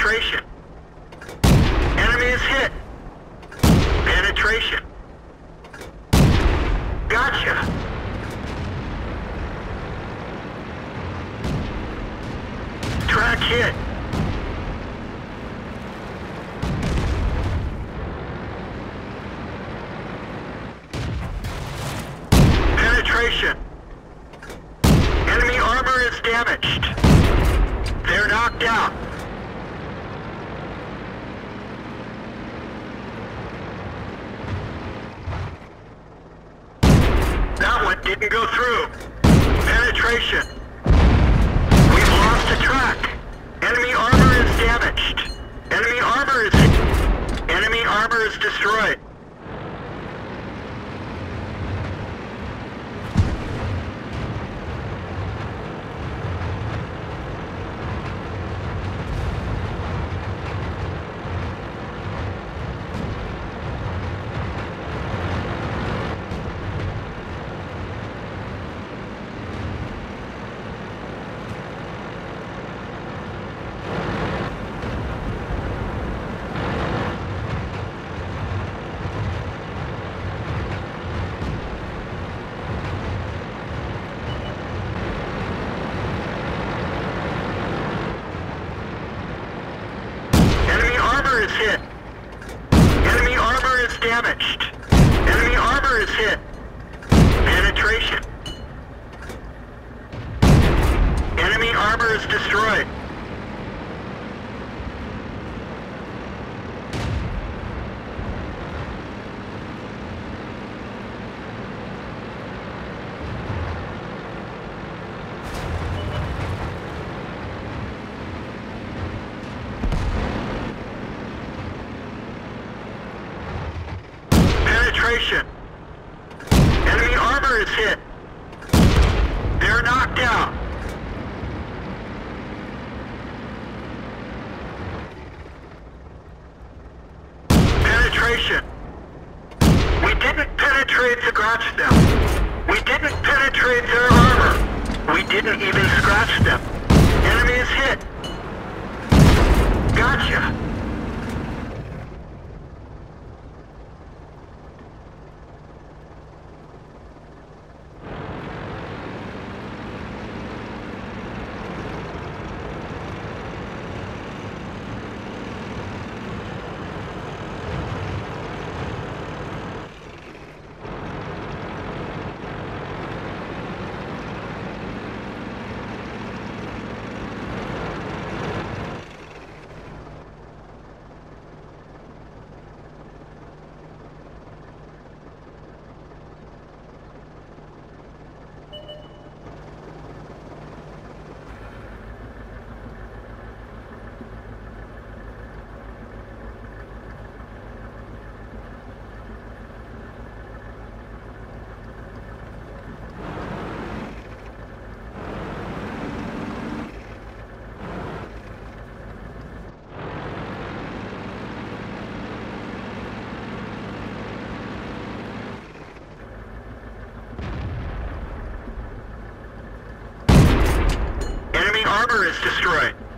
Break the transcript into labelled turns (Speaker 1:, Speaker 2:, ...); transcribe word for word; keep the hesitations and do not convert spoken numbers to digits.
Speaker 1: Penetration. Enemy is hit. Penetration. Gotcha. Track hit. Penetration. Enemy armor is damaged. They're knocked out. That one didn't go through. Penetration. We've lost a track. Enemy armor is damaged. Enemy armor is... Enemy armor is destroyed. Is hit. Enemy armor is damaged. Enemy armor is hit. Penetration. Enemy armor is destroyed. Penetration. Enemy armor is hit. They're knocked out. Penetration. We didn't penetrate the scratch them. We didn't penetrate their armor. We didn't even scratch them. Enemy is hit. Gotcha. Armor is destroyed.